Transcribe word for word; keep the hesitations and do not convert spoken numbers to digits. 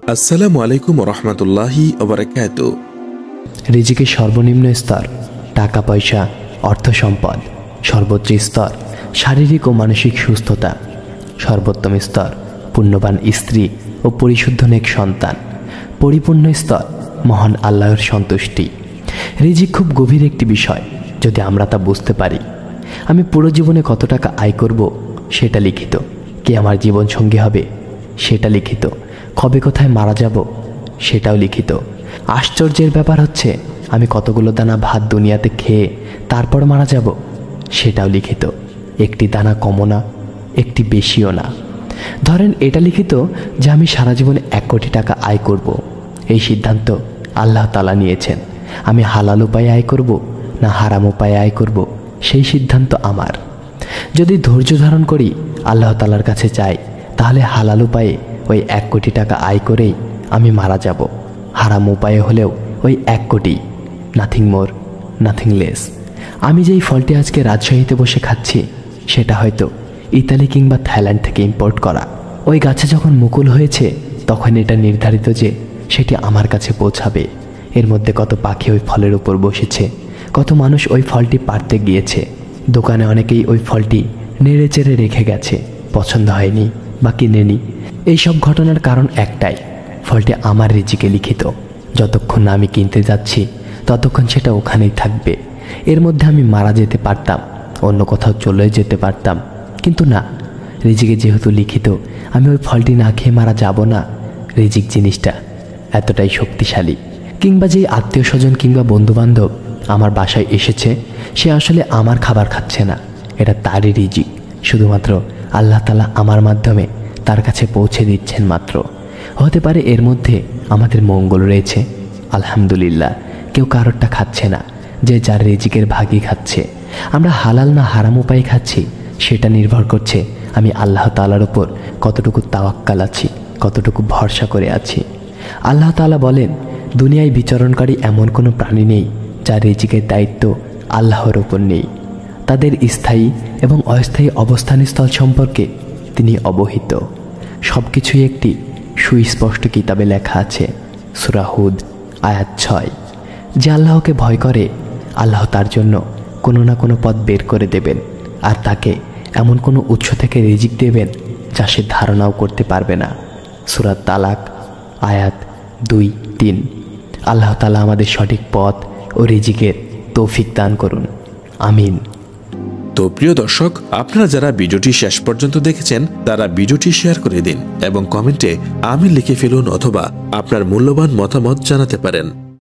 আসসালামু আলাইকুম রহমতুল্লাহি ওবারাকাতু। রিজিকের সর্বনিম্ন স্তর টাকা পয়সা, অর্থ সম্পদ। সর্বোচ্চ স্তর শারীরিক ও মানসিক সুস্থতা। সর্বোত্তম স্তর পুণ্যবান স্ত্রী ও পরিশুদ্ধ নেক সন্তান। পরিপূর্ণ স্তর মহান আল্লাহর সন্তুষ্টি। রিজিক খুব গভীর একটি বিষয় যদি আমরা তা বুঝতে পারি। আমি পুরো জীবনে কত টাকা আয় করব সেটা লিখিত। কে আমার জীবন সঙ্গী হবে সেটা লিখিত। কবে কোথায় মারা যাব সেটাও লিখিত। আশ্চর্যের ব্যাপার হচ্ছে আমি কতগুলো দানা ভাত দুনিয়াতে খেয়ে তারপর মারা যাব সেটাও লিখিত। একটি দানা কমও না, একটি বেশিও না। ধরেন এটা লিখিত যে আমি সারা জীবনে এক কোটি টাকা আয় করব। এই সিদ্ধান্ত আল্লাহ তাআলা নিয়েছেন। আমি হালাল উপায়ে আয় করব না হারাম উপায়ে আয় করব সেই সিদ্ধান্ত আমার। যদি ধৈর্য ধারণ করি আল্লাহ তাআলার কাছে চাই, তাহলে হালাল উপায়ে ওই এক কোটি টাকা আয় করেই আমি মারা যাব। হারাম উপায়ে হলেও ওই এক কোটি, নাথিং মোর নাথিং লেস। আমি যেই ফলটি আজকে রাজশাহীতে বসে খাচ্ছি সেটা হয়তো ইতালি কিংবা থাইল্যান্ড থেকে ইম্পোর্ট করা। ওই গাছে যখন মুকুল হয়েছে তখন এটা নির্ধারিত যে সেটি আমার কাছে পৌঁছাবে। এর মধ্যে কত পাখি ওই ফলের উপর বসেছে, কত মানুষ ওই ফলটি পাড়তে গিয়েছে। দোকানে অনেকেই ওই ফলটি নেড়ে চেড়ে রেখে গেছে, পছন্দ হয়নি বা কিনেনি। এইসব ঘটনার কারণ একটাই, ফলটি আমার রিজিকে লিখিত। যতক্ষণ না আমি কিনতে যাচ্ছি ততক্ষণ সেটা ওখানেই থাকবে। এর মধ্যে আমি মারা যেতে পারতাম, অন্য কোথাও চলে যেতে পারতাম, কিন্তু না, রিজিকে যেহেতু লিখিত আমি ওই ফলটি না খেয়ে মারা যাব না। রিজিক জিনিসটা এতটাই শক্তিশালী। কিংবা যেই আত্মীয় স্বজন কিংবা বন্ধুবান্ধব আমার বাসায় এসেছে সে আসলে আমার খাবার খাচ্ছে না, এটা তারই রিজিক। শুধুমাত্র আল্লাহ তাআলা আমার মাধ্যমে তার কাছে পৌঁছে দিচ্ছেন মাত্র। হতে পারে এর মধ্যে আমাদের মঙ্গল রয়েছে, আলহামদুলিল্লাহ। কেউ কারোরটা খাচ্ছে না, যে যার রিজিকের ভাগই খাচ্ছে। আমরা হালাল না হারাম উপায়ে খাচ্ছি সেটা নির্ভর করছে আমি আল্লাহ তাআলার উপর কতটুকু তাওয়াক্কাল আছি, কতটুকু ভরসা করে আছি। আল্লাহ তাআলা বলেন, দুনিয়ায় বিচরণকারী এমন কোনো প্রাণী নেই যার রিজিকের দায়িত্ব আল্লাহর উপর নেই। তাদের স্থায়ী এবং অস্থায়ী অবস্থানস্থল সম্পর্কে তিনি অবহিত। সব কিছুই একটি সুস্পষ্ট কিতাবে লেখা আছে। সূরা হুদ আয়াত ছয়। যে আল্লাহকে ভয় করে আল্লাহ তার জন্য কোনো না কোনো পথ বের করে দেবেন, আর তাকে এমন কোনো উৎস থেকে রিজিক দেবেন যা সে ধারণাও করতে পারবে না। সূরা তালাক আয়াত দুই তিন। আল্লাহ তাআলা আমাদের সঠিক পথ ও রিজিকের তৌফিক দান করুন, আমিন। তো প্রিয় দর্শক, আপনারা যারা ভিডিওটি শেষ পর্যন্ত দেখেছেন তারা ভিডিওটি শেয়ার করে দিন এবং কমেন্টে আমিন লিখে ফেলুন অথবা আপনার মূল্যবান মতামত জানাতে পারেন।